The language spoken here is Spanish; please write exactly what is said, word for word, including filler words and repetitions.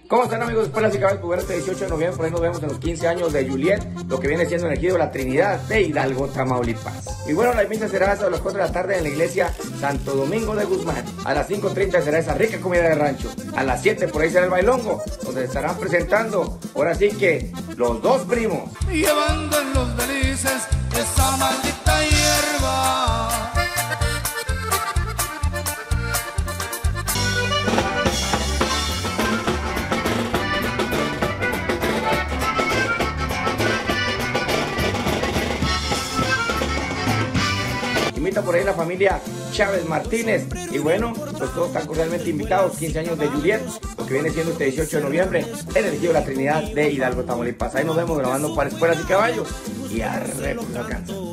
¿Cómo están, amigos? Después de las caballos, pues, este dieciocho de noviembre, por ahí nos vemos en los quince años de Juliet, lo que viene siendo en el ejido La Trinidad de Hidalgo, Tamaulipas. Y bueno, la misa será hasta las cuatro de la tarde en la iglesia Santo Domingo de Guzmán. A las cinco treinta será esa rica comida de rancho. A las siete por ahí será el bailongo, donde estarán presentando, ahora sí que, los dos primos. Llevando en los delices esa maldita hierba. Invita por ahí la familia Chávez Martínez. Y bueno, pues todos están cordialmente invitados. quince años de Juliet, lo que viene siendo este dieciocho de noviembre en el ejido La Trinidad de Hidalgo, Tamaulipas. Ahí nos vemos grabando para Espuelas y Caballos. Y arre, pues, no alcanza.